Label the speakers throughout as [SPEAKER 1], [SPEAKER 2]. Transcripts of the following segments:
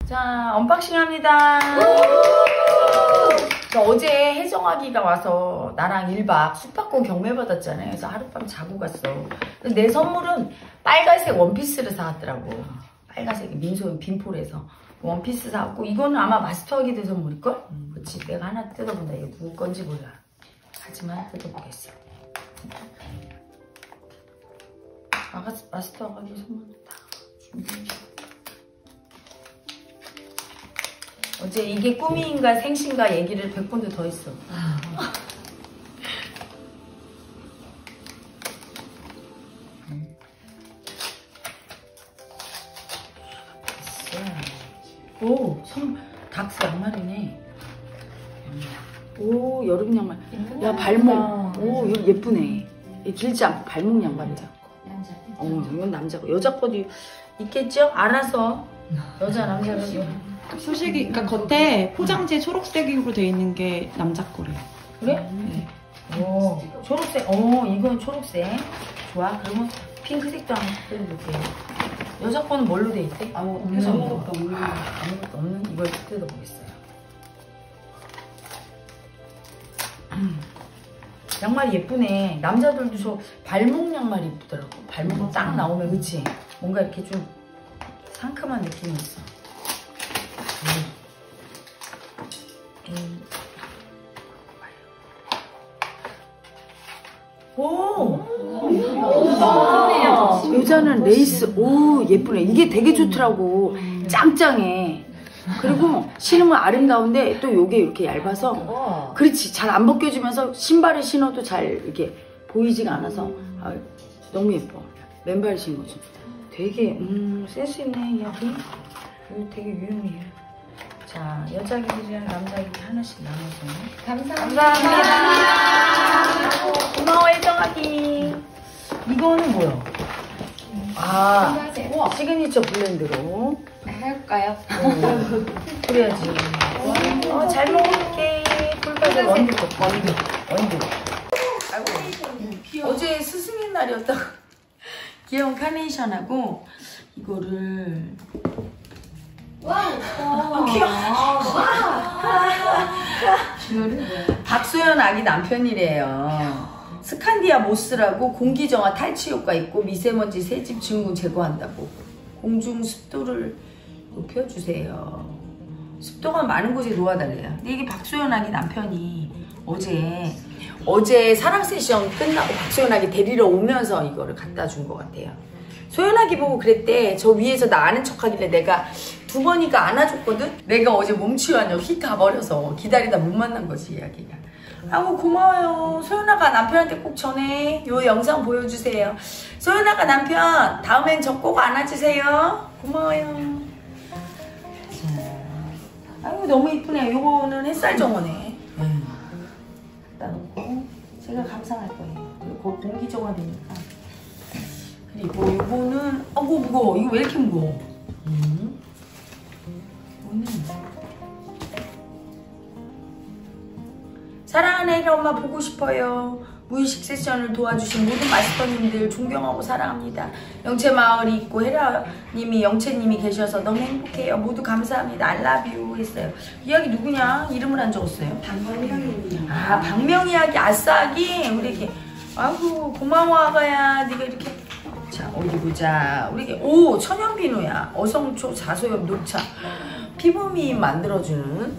[SPEAKER 1] 자, 언박싱 합니다. 어제 혜정아기가 와서 나랑 1박 숙박권 경매 받았잖아요. 그래서 하룻밤 자고 갔어. 내 선물은 빨간색 원피스를 사왔더라고. 빨간색 민소인 빈폴에서 원피스 사왔고, 이거는 아마 마스터하게 된 선물일걸? 그치, 내가 하나 뜯어본다. 이거 누구 건지 몰라. 하지만 뜯어보겠어. 마스터하게 선물 다 준비해. 어제 이게 꿈인가 생신가 얘기를 100번도 더 했어. 오, 닥스 양말이네. 오, 여름 양말. 야, 발목. 오, 이거 예쁘네. 길지 않고 발목 양말이다. 이건 남자고. 여자 거도 있겠죠? 알아서. 여자, 남자가.
[SPEAKER 2] 소식이, 그러니까 겉에 포장지 초록색으로 돼 있는 게 남자 거래요.
[SPEAKER 1] 그래?
[SPEAKER 2] 네.
[SPEAKER 1] 오, 초록색. 이건 초록색. 좋아. 그러면 핑크색도 한번 뜯어볼게요. 여자 거는 뭘로 돼 있대? 아무것도 없는 이걸 뜯어보겠어요. 양말이 예쁘네. 남자들도 저 발목 양말이 예쁘더라고. 발목 딱 나오면, 그치? 뭔가 이렇게 좀 상큼한 느낌이 있어. 오! 여자는 레이스. 오, 예쁘네. 이게 되게 좋더라고. 짱짱해. 그리고 신으면 아름다운데 또 요게 이렇게 얇아서, 그렇지, 잘 안 벗겨지면서 신발을 신어도 잘 이렇게 보이지가 않아서 너무 예뻐. 맨발 신은 거지. 되게 센스 있네. 여기 이거 되게 유용해요. 자, 여자기들이랑 남자기들 하나씩 나눠서. 감사합니다. 고마워, 혜정아기. 이거는 뭐야? 시그니처 블렌드로
[SPEAKER 3] 해볼까요?
[SPEAKER 1] 그래야지. 잘 먹을게. 꿀까지 원두. 아이고, 어제 스승의 날이었다고. 귀여운 카네이션하고 이거를. 박소연 아기 남편이래요. 스칸디아 모스라고 공기정화 탈취 효과 있고 미세먼지 새집 증후군 제거한다고. 공중 습도를 높여주세요. 습도가 많은 곳에 놓아달래요. 근데 이게 박소연 아기 남편이 어제 사랑 세션 끝나고 박소연 아기 데리러 오면서 이거를 갖다 준 것 같아요. 소연아기 보고 그랬대. 저 위에서 나 아는 척 하길래 내가 2번이가 안아줬거든? 내가 어제 몸치유하냐고 휙 가버려서 기다리다 못 만난 거지, 아기가. 아우, 고마워요. 소연아가 남편한테 꼭 전해. 요 영상 보여주세요. 소연아가 남편, 다음엔 저 꼭 안아주세요. 고마워요. 아유, 너무 이쁘네요. 요거는 햇살 정원에. 갖다 놓고 제가 감상할 거예요. 그리고 공기 정화되니까. 그리고 이거는 무거워. 이거 왜 이렇게 무거워? 이거는 사랑하는 혜리 엄마 보고 싶어요. 무의식 세션을 도와주신 모든 마스터님들 존경하고 사랑합니다. 영채마을이 있고 혜라님이 영채님이 계셔서 너무 행복해요. 모두 감사합니다. I love you 했어요. 이 아기 누구냐? 이름을 안 적었어요.
[SPEAKER 3] 박명희.
[SPEAKER 1] 박명희 아기, 아싸 아기. 우리 이렇게. 아이고, 고마워 아가야. 네가 이렇게. 자, 어디 보자. 우리 천연비누야. 어성초, 자소염, 녹차. 피부 미인 만들어주는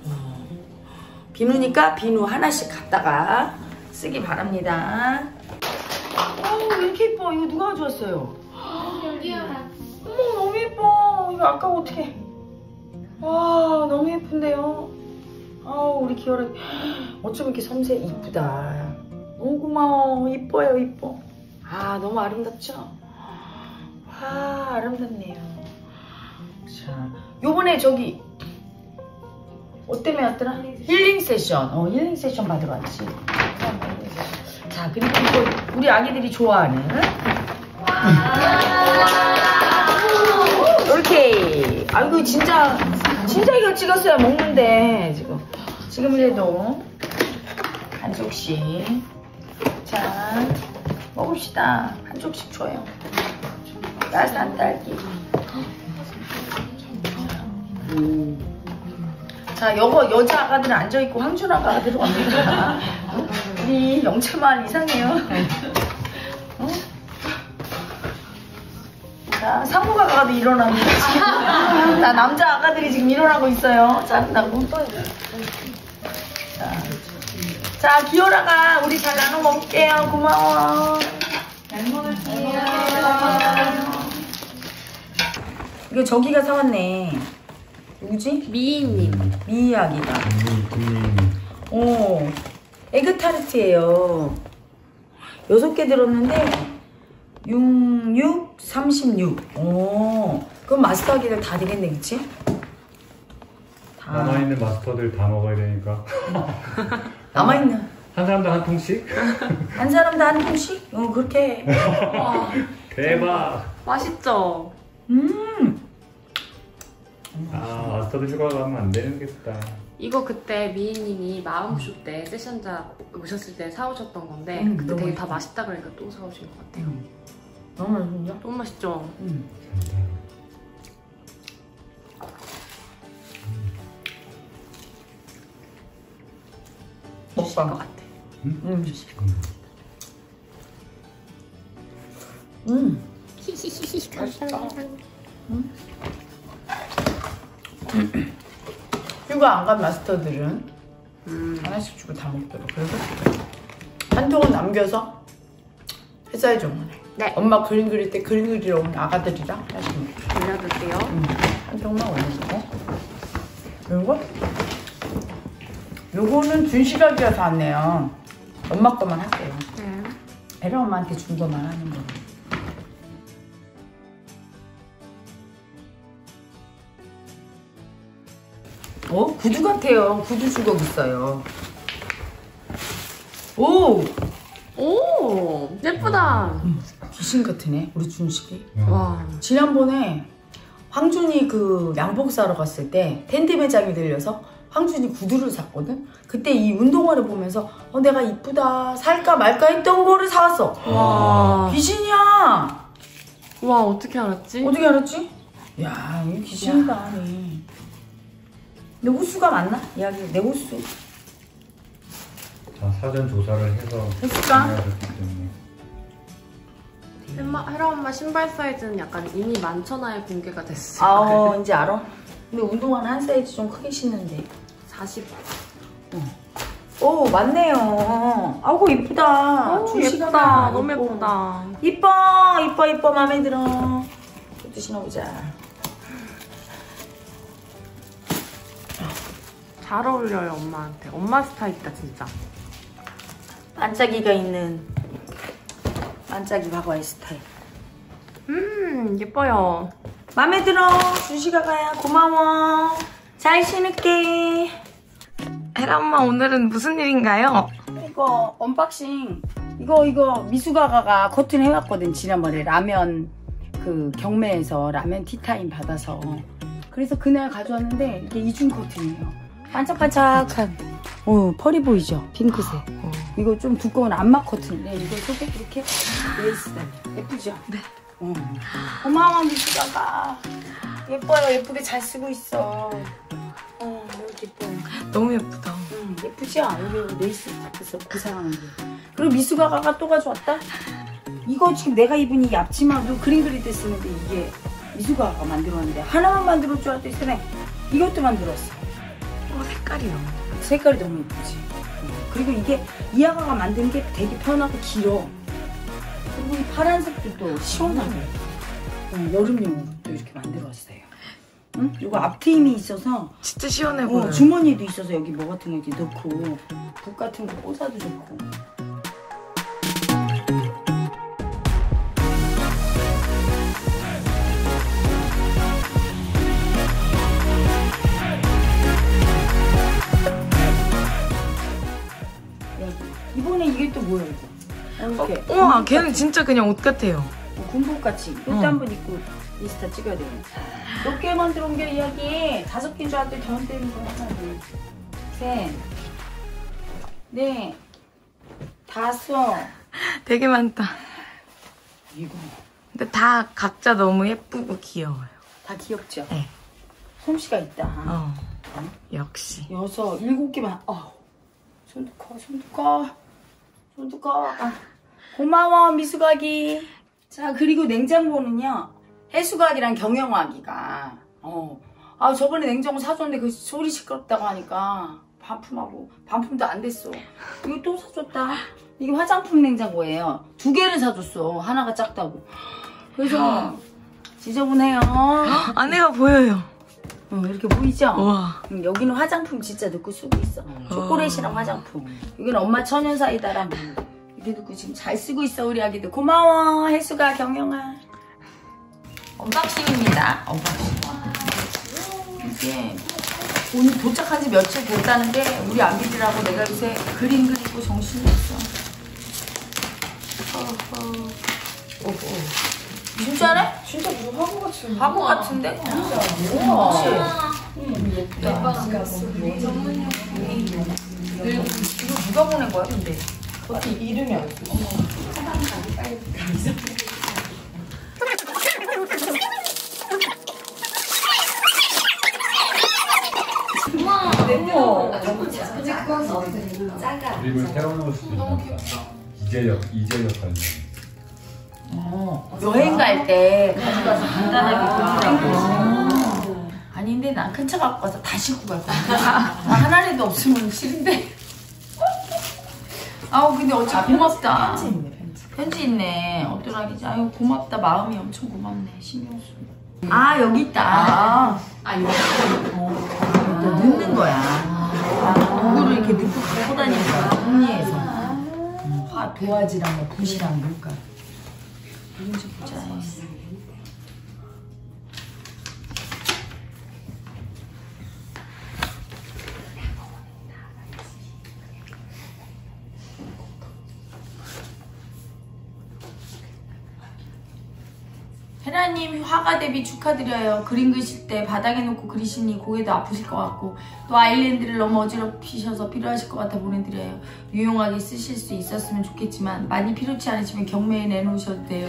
[SPEAKER 1] 비누니까 비누 하나씩 갖다가 쓰기 바랍니다. 왜 이렇게 예뻐? 이거 누가 가져왔어요?
[SPEAKER 3] 여기야.
[SPEAKER 1] 어머, 너무 예뻐. 이거 아까 어떻게? 와, 너무 예쁜데요? 우리 기어라. 어쩜 이렇게 섬세 이쁘다. 너무 고마워. 이뻐요, 이뻐. 너무 아름답죠? 와, 아름답네요. 자, 요번에 저기 때문에 왔더라? 힐링 세션. 힐링 세션 받으러 왔지. 자, 그리고 이거 우리 아기들이 좋아하는 이렇게. 아이고, 진짜 이거 찍었어야 먹는데 지금이라도 한 쪽씩. 자, 먹읍시다. 한 쪽씩 줘요. 따스한 딸기. 자, 여자 아가들은 앉아있고 황준 아가가 들어갑니다. 우리 영채마을 이상해요. 어? 자, 상무가 아가도 일어나고 지금. 자, 남자 아가들이 지금 일어나고 있어요. 짜증나고. 자, 기어라가 우리 잘 나눠 먹을게요. 고마워. 잘 먹을게요. 이거 저기가 사왔네. 누구지?
[SPEAKER 3] 미희님.
[SPEAKER 1] 미이야기가. 오, 에그타르트예요. 6개 들었는데 66, 36. 오, 그럼 마스터하기를 다 되겠네, 그치? 다.
[SPEAKER 4] 남아있는 마스터들 다 먹어야 되니까.
[SPEAKER 1] 남아있는.
[SPEAKER 4] 한 사람당 한 통씩?
[SPEAKER 1] 한 사람당 한 통씩? 그렇게 해.
[SPEAKER 4] 대박!
[SPEAKER 3] 맛있죠?
[SPEAKER 4] 아, 마스터들 휴가 가면 안 되겠다.
[SPEAKER 3] 이거 그때 미희님이 마음쇼 때 세션자 오셨을 때 사오셨던 건데 그때
[SPEAKER 1] 너무
[SPEAKER 3] 되게 다 맛있다 그러니까 또 사오신 것 같아요.
[SPEAKER 1] 너무 맛있냐?
[SPEAKER 3] 너무 맛있죠? 주실 것 같아. 주실 것 같아.
[SPEAKER 1] 휴가 안 간 마스터들은 하나씩 주고 다 먹더라고. 그래서 한 통은 남겨서 회사에 주문해.
[SPEAKER 3] 네.
[SPEAKER 1] 엄마 그림 그릴 때 그림 그리러 온 아가들이랑 하나씩 먹게.
[SPEAKER 3] 올려둘게요.
[SPEAKER 1] 한 통만 올려주고. 그리고 요거는 준시각이가 사왔네요. 엄마 거만 할게요.
[SPEAKER 3] 네.
[SPEAKER 1] 에라 엄마한테 준 거만 하는 거. 구두 같아요. 구두 주걱 있어요. 오!
[SPEAKER 3] 오, 예쁘다.
[SPEAKER 1] 귀신 같으네, 우리 준식이.
[SPEAKER 3] 와.
[SPEAKER 1] 지난번에 황준이 그 양복 사러 갔을 때 텐트 매장에 들려서 황준이 구두를 샀거든? 그때 이 운동화를 보면서 내가 이쁘다, 살까 말까 했던 거를 사왔어.
[SPEAKER 3] 와.
[SPEAKER 1] 귀신이야!
[SPEAKER 3] 와, 어떻게 알았지?
[SPEAKER 1] 어떻게 알았지? 야, 이거 귀신이다. 아니. 내 호수가 맞나? 이야기, 내 호수.
[SPEAKER 4] 자, 사전 조사를 해서
[SPEAKER 1] 했을까?
[SPEAKER 4] 준비하셨기 때문에.
[SPEAKER 3] 헤라 엄마 신발 사이즈는 약간 이미 만천하에 공개가 됐어요.
[SPEAKER 1] 이제 알아? 근데 운동화는 한 사이즈 좀 크게 신는데.
[SPEAKER 3] 40.
[SPEAKER 1] 오, 맞네요. 아이고, 이쁘다.
[SPEAKER 3] 오,
[SPEAKER 1] 준식아
[SPEAKER 3] 예쁘다.
[SPEAKER 1] 봐.
[SPEAKER 3] 너무 예쁘다.
[SPEAKER 1] 이뻐, 마음에 들어. 이것도 신어보자.
[SPEAKER 3] 잘 어울려요, 엄마한테. 엄마 스타일이다, 진짜.
[SPEAKER 1] 반짝이가 있는 반짝이 바과의 스타일.
[SPEAKER 3] 예뻐요.
[SPEAKER 1] 마음에 들어. 준식아가야, 고마워. 잘 신을게.
[SPEAKER 3] 헤라 엄마 오늘은 무슨 일인가요?
[SPEAKER 1] 이거 언박싱. 이거 미숙아가가 커튼 해왔거든. 지난번에 라면 그 경매에서 라면 티타임 받아서. 그래서 그날 가져왔는데 이게 이중 커튼이에요. 반짝반짝한 펄이 보이죠? 핑크색. 이거 좀 두꺼운 안마 커튼인데 이거 속에 이렇게 레이스 예쁘죠? 네. 고마워 미숙아가. 예뻐요. 예쁘게 잘 쓰고 있어. 이렇게 예뻐요.
[SPEAKER 3] 너무 예쁘다.
[SPEAKER 1] 예쁘지? 여기 레이스 그래서 구상하는 게. 그리고 미숙아가가 또 가져왔다? 이거 지금 내가 입은 이 앞치마도 그림 그릴 때 쓰는데 이게 미숙아가가 만들었는데 하나만 만들었 줄 알았더니 세상에 이것도 만들었어.
[SPEAKER 3] 색깔이요.
[SPEAKER 1] 색깔이 너무 예쁘지. 그리고 이게 이 아가가 만든 게 되게 편하고 길어. 그리고 이 파란색도 또 시원하고 여름용으로 또 이렇게 만들었어요. 응? 이거 앞트임이 있어서
[SPEAKER 3] 진짜 시원해 보여요.
[SPEAKER 1] 주머니도 있어서 여기 뭐 같은 거 이렇게 넣고 북 같은 거 꽂아도 좋고. 이번에 이게 또 뭐야 이거? 이렇게.
[SPEAKER 3] 우와, 걔는 진짜 그냥 옷 같아요.
[SPEAKER 1] 군복같이. 이것도 한번 입고 인스타 찍어야 돼요. 몇 개 만들어 온 게 이야기. 5개인 줄 알았더니 더 만드는 거. 하나, 둘, 셋, 넷, 5.
[SPEAKER 3] 되게 많다.
[SPEAKER 1] 이거
[SPEAKER 3] 근데 다 각자 너무 예쁘고 귀여워요.
[SPEAKER 1] 다 귀엽죠?
[SPEAKER 3] 네.
[SPEAKER 1] 솜씨가 있다.
[SPEAKER 2] 역시.
[SPEAKER 1] 6, 7개만. 손도 커, 손도 커. 손도 커. 고마워, 미숙아기. 자, 그리고 냉장고는요. 해수각이랑 경영아기가. 저번에 냉장고 사줬는데 그 소리 시끄럽다고 하니까 반품도 안 됐어. 이거 또 사줬다. 이게 화장품 냉장고예요. 2개를 사줬어. 하나가 작다고. 그래서 지저분해요.
[SPEAKER 2] 안에가 보여요.
[SPEAKER 1] 이렇게 보이죠?
[SPEAKER 2] 와.
[SPEAKER 1] 여기는 화장품 진짜 넣고 쓰고 있어. 초콜릿이랑 화장품. 여기는 엄마 천연사이다랑 이렇게 넣고 지금 잘 쓰고 있어, 우리 아기들. 고마워, 혜수가, 경영아. 언박싱입니다. 언박싱. 이게 오늘 도착한 지 며칠 됐다는데 우리 아기들하고 내가 요새 그림 그리고 정신이 없어. 진짜네?
[SPEAKER 5] 진짜 무슨 화보 같은.
[SPEAKER 1] 바보 같은데? 우와. 예쁘다. 이거 누가 보낸 거야, 근데?
[SPEAKER 5] 이름이 안 써.
[SPEAKER 4] 그림을 세워놓을 수도 있다. 이재혁 관련.
[SPEAKER 1] 여행 갈 때 가져가서 간단하게 보더라고. 아닌데 난 큰 차 갖고 가서 다 싣고 갈 거야. 하나라도 없으면 싫은데. 근데 어차피 고맙다.
[SPEAKER 5] 편지 있네, 편지.
[SPEAKER 1] 편지 있네. 어떤 아기지? 아유, 고맙다. 마음이 엄청 고맙네. 신경 쓰. 여기 있다.
[SPEAKER 3] 이거.
[SPEAKER 1] 또 넣는 거야. 도구를 이렇게 넣고 갖고 다니는 거야. 정리해서. 도화지랑 뭐 붓이랑 뭘까. 뭔지 보자. 헤라님 화가 데뷔 축하드려요. 그림 그리실 때 바닥에 놓고 그리시니 고개도 아프실 것 같고 또 아일랜드를 너무 어지럽히셔서 필요하실 것 같아 보내드려요. 유용하게 쓰실 수 있었으면 좋겠지만 많이 필요치 않으시면 경매에 내놓으셔도 돼요.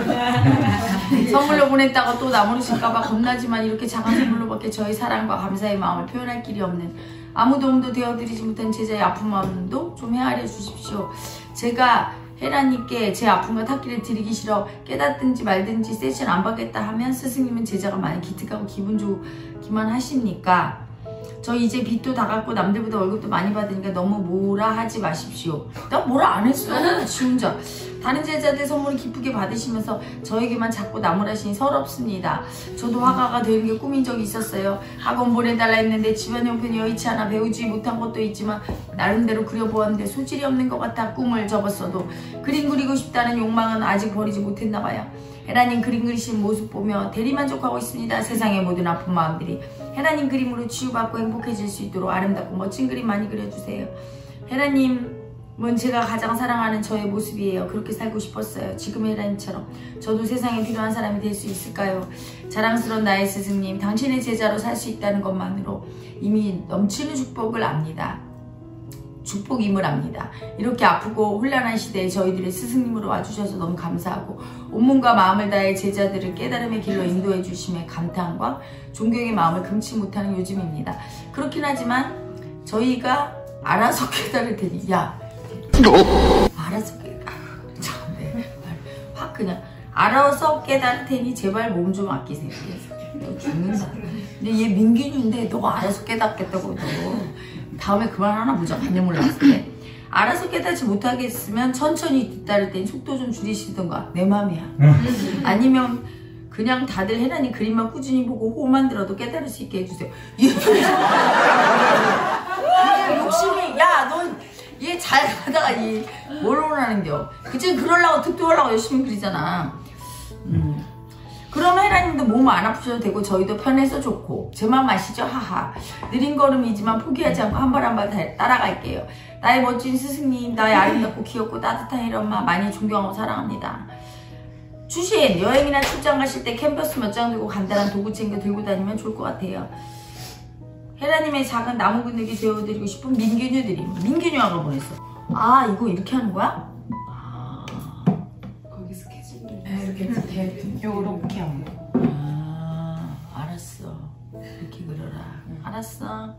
[SPEAKER 1] 선물로 보냈다가 또 나무르실까봐 겁나지만 이렇게 작은 선물로밖에 저희 사랑과 감사의 마음을 표현할 길이 없는 아무 도움도 되어드리지 못한 제자의 아픈 마음도 좀 헤아려 주십시오. 제가 헤라님께 제 아픔과 탁기를 드리기 싫어 깨닫든지 말든지 세션 안 받겠다 하면 스승님은 제자가 많이 기특하고 기분 좋기만 하십니까? 저 이제 빚도 다 갚고 남들보다 월급도 많이 받으니까 너무 뭐라 하지 마십시오. 나 뭐라 안 했어. 지 혼자. 다른 제자들 선물을 기쁘게 받으시면서 저에게만 자꾸 나무라시니 서럽습니다. 저도 화가가 되는 게 꿈인 적이 있었어요. 학원 보내달라 했는데 집안 형편이 여의치 않아 배우지 못한 것도 있지만 나름대로 그려보았는데 소질이 없는 것 같아 꿈을 접었어도 그림 그리고 싶다는 욕망은 아직 버리지 못했나 봐요. 헤라님 그림 그리신 모습 보며 대리만족하고 있습니다. 세상의 모든 아픈 마음들이 헤라님 그림으로 치유받고 행복해질 수 있도록 아름답고 멋진 그림 많이 그려주세요. 헤라님은 제가 가장 사랑하는 저의 모습이에요. 그렇게 살고 싶었어요. 지금 헤라님처럼 저도 세상에 필요한 사람이 될 수 있을까요? 자랑스러운 나의 스승님, 당신의 제자로 살 수 있다는 것만으로 이미 넘치는 축복을 압니다. 축복임을 압니다. 이렇게 아프고 혼란한 시대에 저희들의 스승님으로 와주셔서 너무 감사하고 온몸과 마음을 다해 제자들을 깨달음의 길로 인도해 주심에 감탄과 존경의 마음을 금치 못하는 요즘입니다. 그렇긴 하지만 저희가 알아서 깨달을 테니 알아서 확 그냥 알아서 깨달을 테니 제발 몸 좀 아끼세요. 너 죽는다. 근데 얘 민균인데 너가 알아서 깨닫겠다고 너 다음에 그만하나 보자. 반년 몰랐을 때 알아서 깨닫지 못하겠으면 천천히 뒤따를 때니 속도 좀 줄이시던가. 내 맘이야. 아니면 그냥 다들 헤라님 그림만 꾸준히 보고 호만 들어도 깨달을 수 있게 해주세요. 욕심이 넌 얘 잘 가다가 뭘 원하는겨. 그치? 그러려고 득도하려고 열심히 그리잖아. 그럼 헤라님도 몸 안 아프셔도 되고 저희도 편해서 좋고 제 맘 아시죠? 하하. 느린 걸음이지만 포기하지 않고 한 발 한 발 따라갈게요. 나의 멋진 스승님, 나의 아름답고 귀엽고 따뜻한 헤라엄마 많이 존경하고 사랑합니다. 추신, 여행이나 출장 가실 때 캔버스 몇 장 들고 간단한 도구 챙겨 들고 다니면 좋을 것 같아요. 헤라님의 작은 나무 그늘이 되어드리고 싶은 민균유 드림. 민균유가 보냈어. 이거 이렇게 하는 거야?
[SPEAKER 3] 거기 스케줄이.
[SPEAKER 5] 이렇게 요렇게 하는 거.
[SPEAKER 1] 알았어. 이렇게 그려라. 알았어.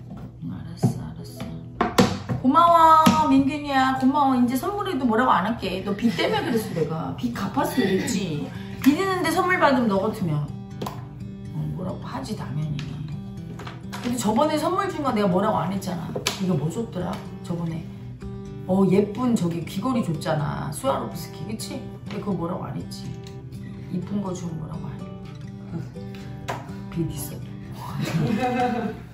[SPEAKER 1] 고마워 민균이야. 고마워. 이제 선물해도 뭐라고 안 할게. 너 빚 때문에 그랬어. 내가 빚 갚았으면 됐지. 빚 있는데 선물 받으면 너 같으면 뭐라고 하지 당연히. 근데 저번에 선물 준 거 내가 뭐라고 안 했잖아. 이거 뭐 줬더라 저번에. 예쁜 저기 귀걸이 줬잖아. 스와로프스키 그치? 근데 그거 뭐라고 안 했지. 이쁜 거 주면 뭐라고 안 해. 빚 있어.